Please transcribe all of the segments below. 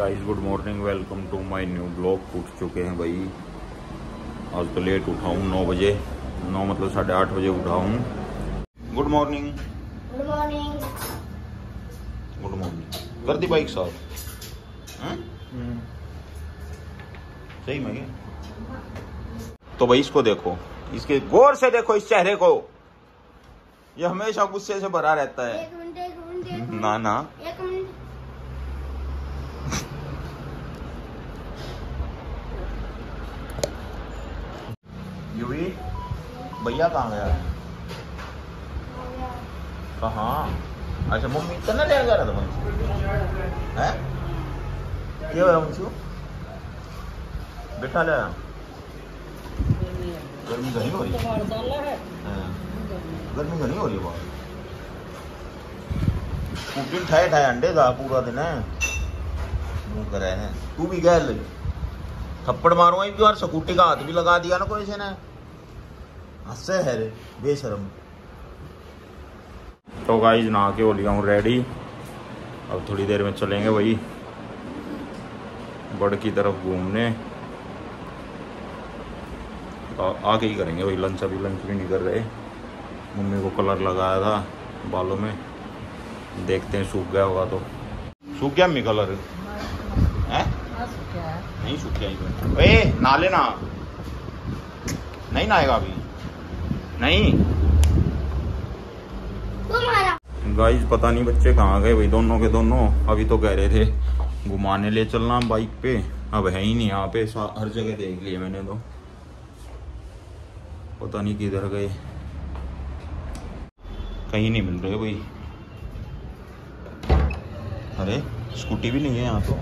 Guys good morning, welcome to my new blog. उठ चुके हैं भाई, आज तो लेट उठा हूँ 9 बजे, 9 मतलब 8:30 बजे उठा हूँ। Good morning. Good morning. Good morning. कर दी बाइक साफ? सही में क्या? तो भाई इसको देखो, इसके गौर से देखो इस चेहरे को, ये हमेशा गुस्से से भरा रहता है। एक मिनट ना ना एक मिनट। यूवी भैया कहाँ गया है? कहाँ? अच्छा मम्मी इतना ले जा रहा था मंशू है? क्या हुआ मंशू? बैठा ले। गर्मी घनी हो रही है, गर्मी घनी हो रही है बहुत। कुकिंग ठाए ठाए अंडे था पूरा दिन है, मुंह करे हैं। तू भी गया ले थप्पड़ मारूंगा एक बार, स्कूटी का हाथ भी लगा दिया ना कोई से ने, हंसे है रे बेशरम। तो गाइस नहा के हो लिया हूँ रेडी, अब थोड़ी देर में चलेंगे वही बड़ की तरफ घूमने। आके ही करेंगे वही लंच, अभी लंच भी नहीं कर रहे। मम्मी को कलर लगाया था बालों में, देखते हैं सूख गया होगा तो। सूख गया मम्मी कलर है? नहीं सूख गया। ए नहा लेना, नहीं नहाएगा अभी नहीं। गाइस पता नहीं बच्चे कहाँ गए भाई, दोनों के दोनों। अभी तो कह रहे थे घुमाने ले चलना बाइक पे, अब है ही नहीं यहाँ पे। हर जगह देख लिए मैंने तो, पता नहीं किधर गए, कहीं नहीं मिल रहे भाई। अरे स्कूटी भी नहीं है यहाँ तो,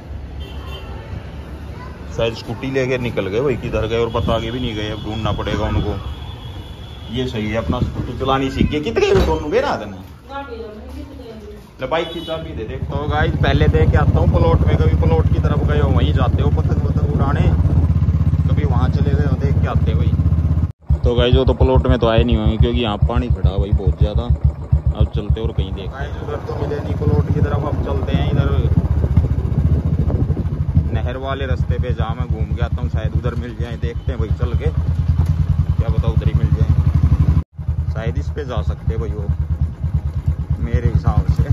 शायद स्कूटी लेके निकल गए भाई, किधर गए और पता आगे भी नहीं गए। अब ढूंढना पड़ेगा उनको। ये सही है अपना स्कूटी चलानी सीख गए। कितने दोनों बेरा देना बाइक की चाबी दे। देखो तो गाइस पहले देख के आता हूँ प्लॉट में, कभी प्लॉट की तरफ गए हो वहीं जाते हो पतंग पतंग उड़ाने, कभी वहां चले गए हो, देख के आते भाई। तो गाइस वो तो प्लॉट में तो आए नहीं होंगे क्योंकि यहाँ पानी खड़ा भाई बहुत ज्यादा। अब चलते और कहीं देख। उधर तो मिले नहीं प्लॉट की तरफ, अब चलते हैं इधर नहर वाले रास्ते पे, जहाँ मैं घूम के आता हूँ, शायद उधर मिल जाए। देखते हैं भाई चल के, क्या पता उधर ही मिल जाए। शायद इस पे जा सकते भाई वो, मेरे हिसाब से।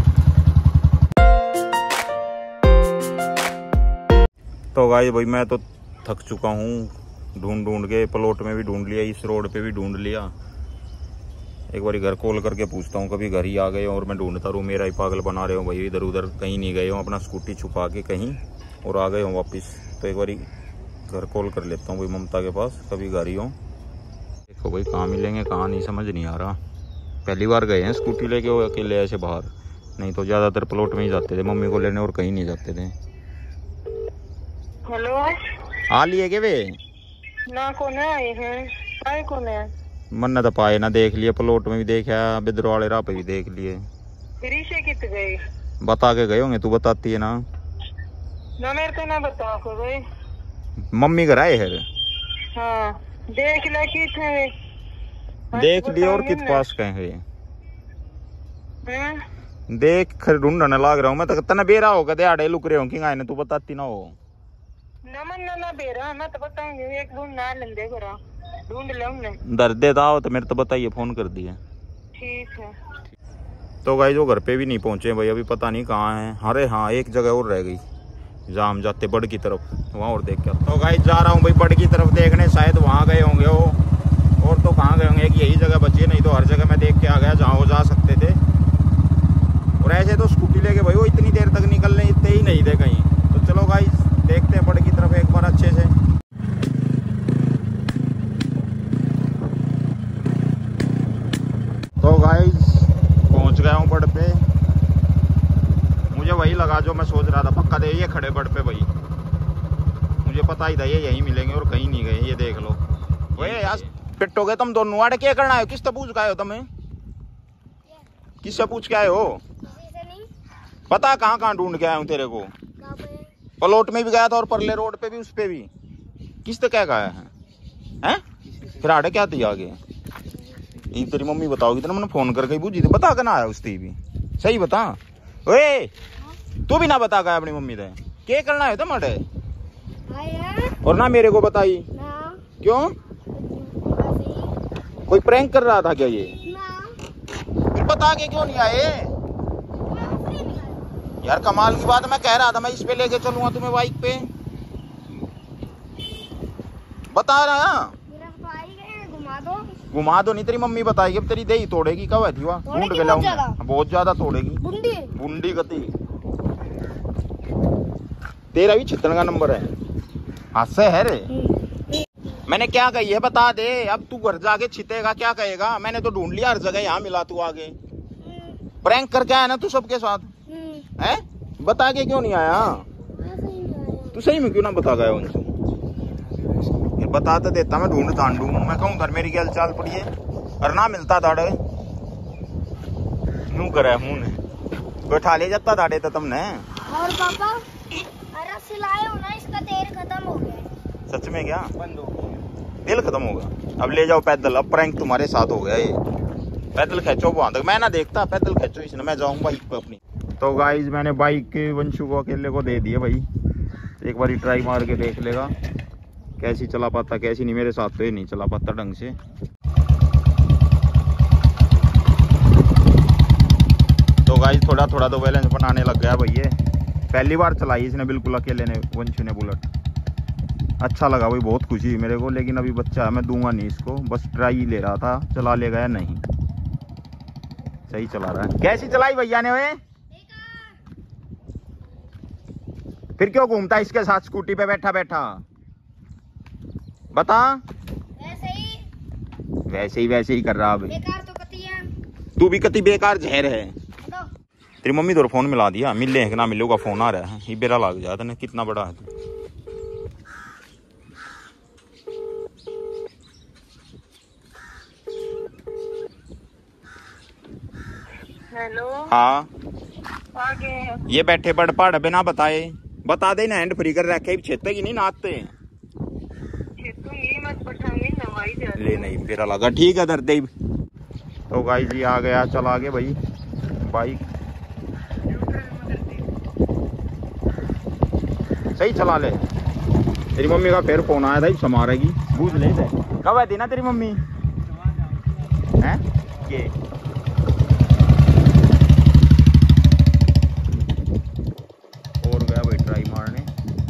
तो गाइस भाई मैं तो थक चुका हूँ ढूंढ ढूंढ के, प्लॉट में भी ढूंढ लिया, इस रोड पे भी ढूंढ लिया। एक बार घर कॉल करके पूछता हूँ, कभी घर ही आ गए और मैं ढूंढता रहूँ, मेरा ही पागल बना रहे हो भाई। इधर उधर कहीं नहीं गए हो, अपना स्कूटी छुपा के कहीं और आ गए हो वापिस। तो एक बार घर कॉल कर लेता हूँ भाई ममता के पास, कभी घर ही हो। देखो भाई कहाँ मिलेंगे कहाँ नहीं समझ नहीं आ रहा। पहली बार गए हैं स्कूटी लेके वो अकेले ऐसे बाहर, नहीं तो ज्यादातर प्लॉट में ही जाते थे मम्मी को लेने और कहीं नहीं जाते थे। हेलो आ लिए के वे ना कौन आए हैं? आए कौन है? मन तो पाए ना, देख लिए प्लॉट में भी देखा, बिदर वाले राह पे भी देख लिए। फिर से कित गए? बता के गए होंगे, तू बताती है ना। ना मेरे को ना बता को गए। मम्मी घर आए है? हाँ देख ले कि थे, देख लिए और कित पास कहेंगे हैं? देख खर ढूंढने लाग रहा हूँ मैं तो। तना बेरा होगा दिहाड़े लुक रहे हो कि गाय तू बताती ना हो। ना मन ना बेरा मैं तो बताऊंगी, एक ढूंढ ना लेंदे करा, ढूंढ ले हमने। दर्द देता हो तो मेरे तो बताइए, फोन कर दिए। ठीक है। तो गाइस वो घर पे भी नहीं पहुंचे भाई, अभी पता नहीं कहाँ है। अरे हाँ एक जगह और रह गई, जहाँ हम जाते बड़ की तरफ, वहाँ और देख के। तो गाइस जा रहा हूँ भाई बड़ की तरफ देखने, शायद वहाँ गए होंगे वो, और तो कहाँ गए होंगे। एक यही जगह बची है, नहीं तो हर जगह मैं देख के आ गया जहाँ वो जा सकते थे। और ऐसे तो स्कूटी लेके भाई वो इतनी देर तक निकलने इतने ही नहीं थे कहीं। तो चलो गाइस देखते हैं बड़ की तरफ एक बार अच्छे से। तो गाइस पहुंच गया हूँ बड़ पे, मुझे वही लगा जो मैं सोच रहा था, पक्का दे ये खड़े बड़ पे भाई, मुझे पता ही था ये यहीं मिलेंगे और कहीं नहीं गए। ये देख लो ओए यार पिट्टो गए तुम दोनों, आड़े क्या करना है? किससे पूछ के आए हो तुम्हें? किससे पूछ के आए हो? पता कहाँ कहाँ ढूंढ के आया हूँ तेरे को। प्लॉट में भी गया था और परले रोड पे भी, उस पे भी। किस तो क्या गया है? फिर आड़े क्या थी आगे? तेरी मम्मी बताओगी तो मैंने फोन करके पूछी थी, बता के ना आया उसकी भी। सही बता ओए, तू भी ना बता गया अपनी मम्मी से। क्या करना है तुम्हारे? और ना मेरे को बताई क्यों? कोई प्रैंक कर रहा था क्या ये? फिर बता के क्यों नहीं आए यार? कमाल की बात, मैं कह रहा था मैं इस पे लेके चलूंगा तुम्हें बाइक पे, बता रहा। घुमा दो नहीं, तेरी मम्मी बताएगी, अब तेरी दही तोड़ेगी। कब है थी वहाँ? ढूंढ के लाऊंगा, बहुत ज्यादा तोड़ेगी। बुंडी गति। तेरा भी छितन का नंबर है, हाथ है रे। मैंने क्या कही है बता दे। अब तू घर जाके छितेगा, क्या कहेगा? मैंने तो ढूंढ लिया हर जगह, यहाँ मिला तू आगे। प्रैंक करके आया ना तू सबके साथ, है? बता के क्यों नहीं आया? तू सही में क्यों ना बता गया उनको? बता तो देता, मैं ढूंढ तांडू। मैं कहूँ घर मेरी क्या चाल पड़ी है, और ना मिलता ताड़े यूं करे मुंह ने बैठा ले जाता ताड़े तो तुमने। और पापा अरे सिलाए हो ना, इसका तेल खत्म हो गया। सच में? क्या बंद हो गया? तेल खत्म होगा? अब ले जाओ पैदल। अब प्रैंक तुम्हारे साथ हो गया ये। पैदल खींचो वहां तक, मैं ना देखता। पैदल खींचो इसने, मैं जाऊँ बाइक पे अपनी। तो गाइज मैंने बाइक के वंशु को अकेले को दे दिया भाई। एक बार ट्राई मार के देख लेगा कैसी चला पाता कैसी नहीं। मेरे साथ तो ये नहीं चला पाता ढंग से। तो गाइस थोड़ा थोड़ा तो बैलेंस बनाने लग गया भाई ये। पहली बार चलाई इसने बिल्कुल अकेले ने, वंशु ने बुलेट। अच्छा लगा भाई, बहुत खुशी मेरे को। लेकिन अभी बच्चा है, मैं दूंगा नहीं इसको, बस ट्राई ले रहा था। चला ले गया नहीं, सही चला रहा है। कैसी चलाई भैया ने वे? फिर क्यों घूमता इसके साथ स्कूटी पे बैठा बैठा? बता। वैसे ही कर रहा। अब बेकार तो कती है। तू भी कती बेकार जहर है। तेरी मम्मी तो फोन मिला दिया, मिले है कि ना मिले का फोन आ रहा है। ये बेरा लग जाता ना, कितना बड़ा है तू। हेलो। हाँ आगे ये बैठे बड़ पहाड़ बिना बताए बता दे ना, हैंड फ्री कर रखे छेते की नहीं नाचते ले नहीं फिर लगा। ठीक है दर्द। तो गाइस जी आ गया, चला गया भाई बाइक। सही चला ले। तेरी मम्मी का फिर फोन आया था, समारेगी बूझ ले। कब आई थी ना तेरी मम्मी? हैं ये और गया भाई ट्राई मारने।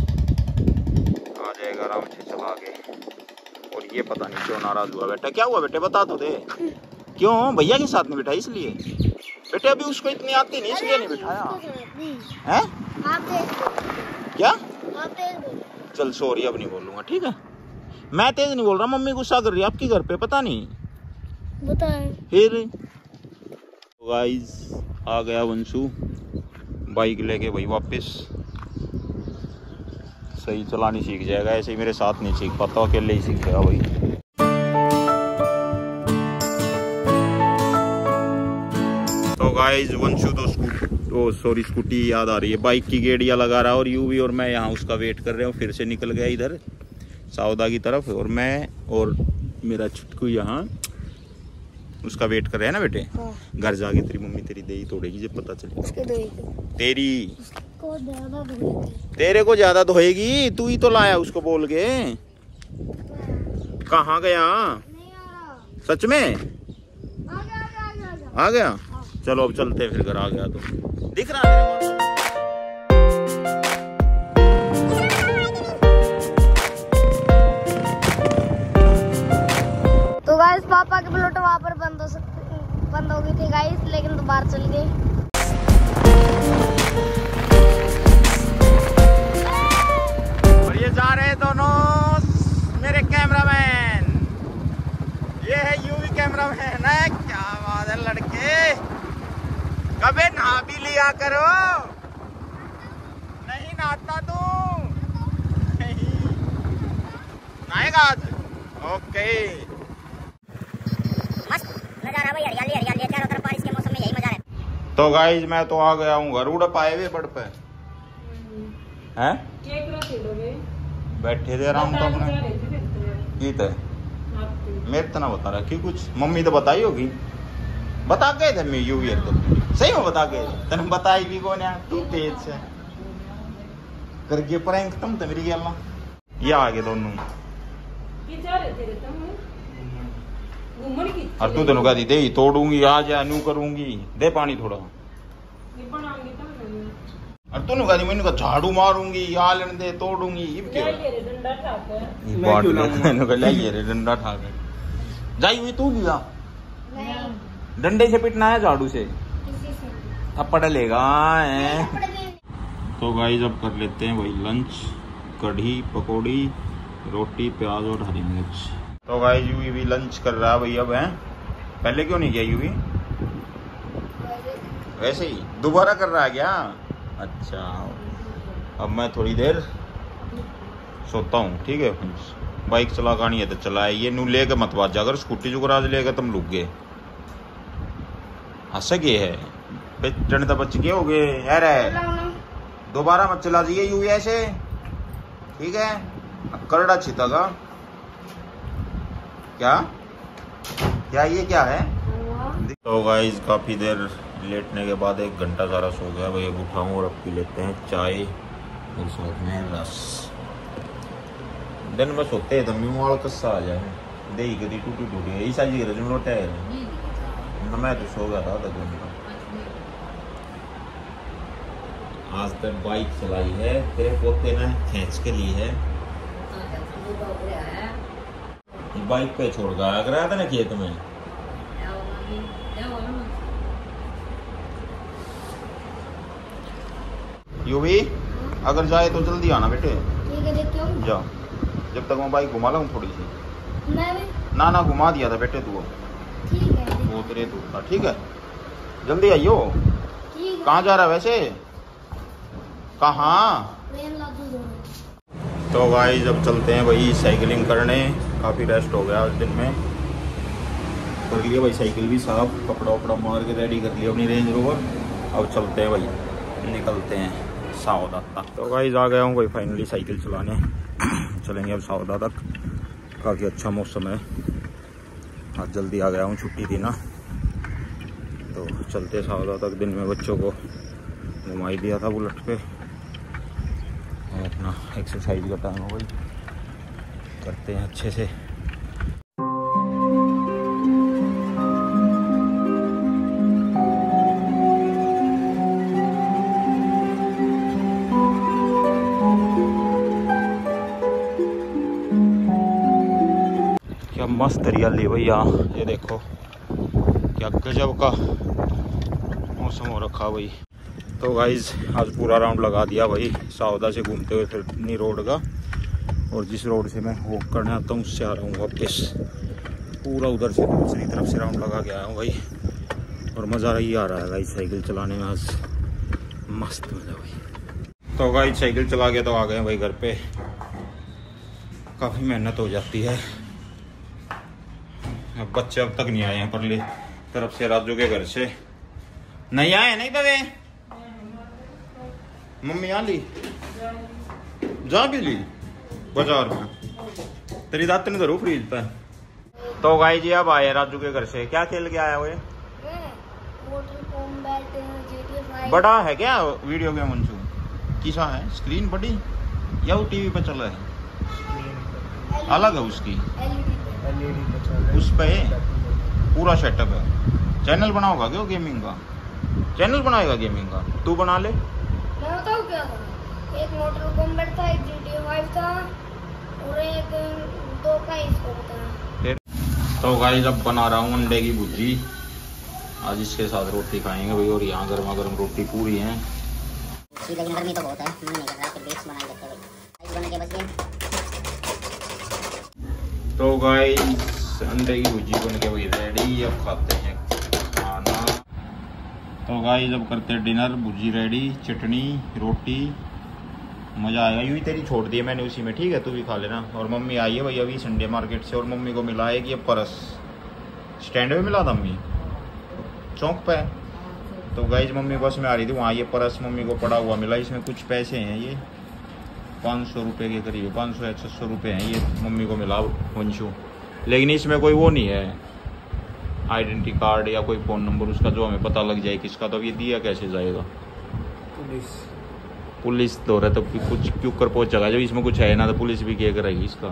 आ जाएगा आराम से चला के। और ये पता नहीं क्यों नाराज हुआ बेटा। क्या हुआ बेटे बता तो दे। क्यों भैया के साथ नहीं बिठाई? इसलिए बेटे अभी उसको इतनी आती नहीं, इसलिए नहीं बिठाया है? क्या? चल सॉरी, अब नहीं बोलूंगा ठीक है। मैं तेज नहीं बोल रहा, मम्मी गुस्सा कर रही है आपकी घर पे, पता नहीं बताए। फिर गाइस आ गया वंशु बाइक लेके भाई वापस। सही चलानी सीख जाएगा, ऐसे ही मेरे साथ नहीं सीख पाता, अकेले ही सीखेगा भाई। तो गाइस वंशु तो स्कूटी याद आ रही है, बाइक की गेड़ियां लगा रहा और यूवी और मैं यहाँ उसका वेट कर रहे हो। फिर से निकल गया इधर साउदा की तरफ, और मैं और मेरा छुटकू यहाँ उसका वेट कर रहे हैं ना बेटे। घर जाके तेरी मम्मी तेरी दही तोड़ेगी जब पता चले। तेरी तेरे को ज्यादा धोएगी, तू ही तो लाया उसको बोल के। कहाँ गया? सच में आ गया? चलो अब चलते हैं फिर, घर आ गया तो दिख रहा है। तो गाइस पापा की बुलेट वहाँ पर बंद हो गई थी गाइस, लेकिन तो बाहर चल गई। और ये जा रहे दोनों मेरे कैमरामैन। ये है यूवी कैमरामैन है। क्या बात है लड़के, कभी नहा भी लिया करो। नहीं नहाता तू? नहीं नहाएगा आज? ओके। मस्त नजारा भाई, हरियाली हरियाली चारों तरफ, बारिश के मौसम में यही मजा है। तो गाइज मैं तो आ गया हूँ घर। उड़ पाए हुए बड़ पे हैं? बैठे थे आराम तो अपने की थे। मेरे तो ना बता रहा क्यों कुछ। मम्मी तो बताई होगी, बता गए थे मैं यूवी तो सही में बता गए। तेने बताई भी कौन है? तू तेज से करके प्रैंक तुम तो मेरी गल ये आगे दोनों और तू तेन कहती दे तोड़ूंगी आज या न्यू करूंगी दे पानी थोड़ा और तू कहती मैंने कहा झाड़ू मारूंगी या लेने दे तोड़ूंगी डंडा ठाक जाई हुई तू लिया डंडे से पिटना है झाड़ू से थप्पड़ लेगा तो गाइस अब कर लेते हैं वही लंच कढ़ी पकौड़ी रोटी प्याज और हरी मिर्च। तो गाइस यूवी भी लंच कर रहा है भाई अब है पहले क्यों नहीं किया यूवी वैसे ही दोबारा कर रहा है क्या अच्छा अब मैं थोड़ी देर सोता हूँ ठीक है बाइक चला गानी है तो चलाए ये नू लेके मत बाज अगर स्कूटी जो राज लेकर तुम लुक गए हंस गए है जनता बच गए हो गए यार दोबारा मत चला जाइए यूं ऐसे ठीक है करड़ा छिता का क्या क्या ये क्या है। तो गाइस काफी देर लेटने के बाद 1 घंटा सारा सो गया भाई अब उठाऊं और अब पी लेते हैं चाय और साथ में रस। दिन में सोते हैं तो मुँह वाला कस्सा आ जाए दही कदी टूटी टूटी यही सारी रजम लोटे है मैं तो सो गया था आधा घंटा। आज तक बाइक चलाई है तेरे पोते ने खींच के ली है बाइक पे छोड़ गया था ना खेत में यूवी अगर जाए तो जल्दी आना बेटे ठीक है देखते हो जा जब तक मैं बाइक घुमा लाऊं थोड़ी सी मैं ना घुमा दिया था बेटे तू ठीक है वो तेरे दूर था ठीक है जल्दी आइयो ठीक है कहाँ जा रहा है वैसे कहाँ। तो भाई जब चलते हैं भाई साइकिलिंग करने काफ़ी रेस्ट हो गया आज दिन में कर लिया भाई साइकिल भी साफ कपड़ा वपड़ा मार के रेडी कर लिया अपनी रेंज रोवर अब चलते हैं भाई निकलते हैं सावदा तक। तो भाई आ गया हूँ भाई फाइनली साइकिल चलाने चलेंगे अब सावदा तक काफ़ी अच्छा मौसम है आज जल्दी आ गया हूँ छुट्टी थी ना तो चलते सावदा तक दिन में बच्चों को घुमाई दिया था बुलेट पे और अपना एक्सरसाइज का टाइम हो गई करते हैं अच्छे से। क्या मस्त हरियाली है भैया ये देखो क्या गजब का मौसम हो रखा भाई। तो गाइज आज पूरा राउंड लगा दिया भाई सावदा से घूमते हुए फिर अपनी रोड का और जिस रोड से मैं वॉक करने आता हूँ उससे आ रहा हूँ वापस पूरा उधर से दूसरी तरफ से राउंड लगा के आया हूँ भाई और मज़ा ही आ रहा है गाइज साइकिल चलाने में आज मस्त मज़ा भाई। तो गाइज साइकिल चला के तो आ गए भाई घर पे काफ़ी मेहनत हो जाती है अब बच्चे अब तक नहीं आए हैं परली तरफ से राजू के घर से नहीं आए नहीं तवे मम्मी आ ली जा भी ली बाजार में तेरी दात ने धरो फ्रीज पे। तो गाई जी अब आए राजू के घर से क्या खेल के आया हुए बड़ा है क्या वीडियो गेम अंशु किसा है स्क्रीन बड़ी या वो टीवी पे चल रहा है अलग है उसकी उस पे पूरा सेटअप है चैनल बनाओगा क्या गेमिंग का चैनल बनाएगा गेमिंग का तू बना ले। मैं बताऊँ क्या था एक मोटर कॉम्बैट था एक GTA 5 था और एक 2 का स्कोप था। तो गाइस अब बना रहा हूँ अंडे की भुर्जी आज इसके साथ रोटी खाएंगे भाई और यहाँ गर्मा गर्म रोटी पूरी है लेकिन गर्मी तो बहुत है मन नहीं कर रहा फिर बेस बना लेते हैं बन के बस ये। तो गाइस अंडे की भुर्जी बन के भाई रेडी अब खाते हैं खाना। तो गाइस अब करते हैं डिनर भुर्जी रेडी चटनी रोटी मज़ा आएगा यूँ ही तेरी छोड़ दी है मैंने उसी में ठीक है तू भी खा लेना। और मम्मी आई है भाई अभी संडे मार्केट से और मम्मी को मिला है कि ये पर्स स्टैंड पे मिला था मम्मी चौक पे। तो गाइस मम्मी बस में आ रही थी वहाँ ये पर्स मम्मी को पड़ा हुआ मिला इसमें कुछ पैसे हैं ये 500 रुपये के करीब 500 या 600 रुपये हैं ये मम्मी को मिला वंशु लेकिन इसमें कोई वो नहीं है आइडेंटिटी कार्ड या कोई फ़ोन नंबर उसका जो हमें पता लग जाए किसका। तो अब ये दिया कैसे जाएगा पुलिस तो रहे तो कुछ क्यों कर पहुंचेगा, जब इसमें कुछ है ना तो पुलिस भी क्या करेगी इसका।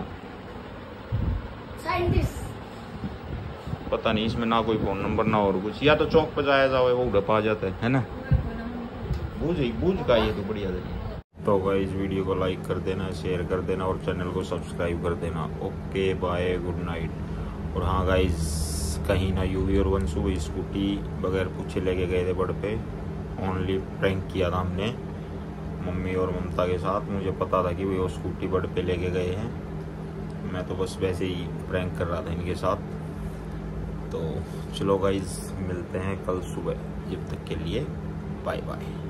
पता नहीं इसमें ना कोई फोन नंबर ना और कुछ, या तो चौक पर जाया जाओ वो उड़प आ जाता है ना। बूझ का ये तो बढ़िया जरिए। तो गाइस वीडियो को लाइक कर देना, शेयर कर देना और चैनल को सब्सक्राइब कर देना। Okay bye, good night. और हाँ गाइस, कहीं ना यूवी और वंशु स्कूटी बगैर पूछे लेके गए थे बड़ पे। ओनली प्रैंक किया था हमने मम्मी और ममता के साथ। मुझे पता था कि वो स्कूटी बड़ पे लेके गए हैं, मैं तो बस वैसे ही प्रैंक कर रहा था इनके साथ। तो चलो गाइस मिलते हैं कल सुबह, जब तक के लिए बाय बाय।